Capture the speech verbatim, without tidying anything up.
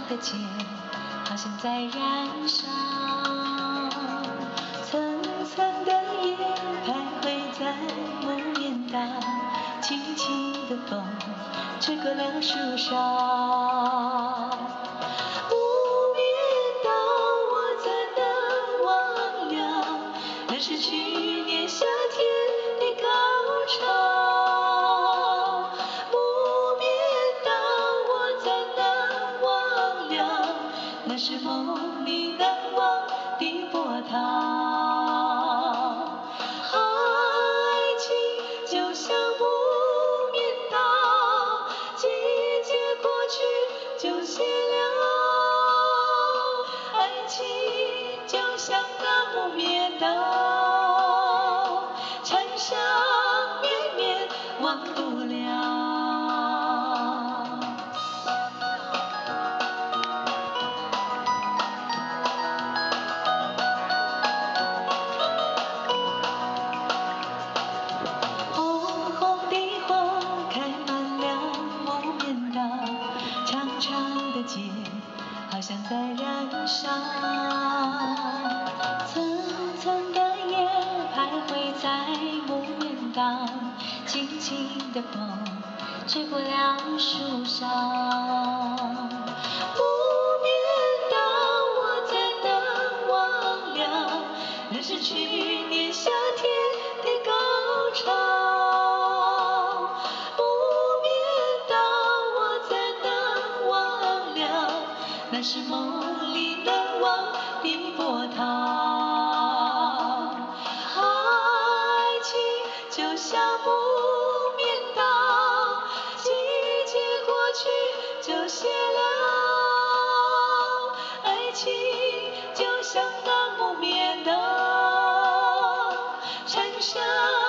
的街好像在燃烧，层层的夜徘徊在木棉道，轻轻的风吹过了树梢。木棉道，我怎能忘了，那是去年夏天的高潮。木棉道，我怎能忘了，那是梦里难忘的波涛。爱情就像木棉道，季节过去就谢了。爱情就像那木棉道，缠上绵绵忘不了。红红的花开满了木棉道，长长的街好像在燃烧，层层的夜徘徊在木棉道，轻轻的风吹过了树梢。木棉道，我怎能忘了，那是去年夏天的高潮。木棉道，我怎能忘了，那是梦里难忘的波涛。爱情就像木棉道，季节过去就谢了。爱情就像那木棉道，缠上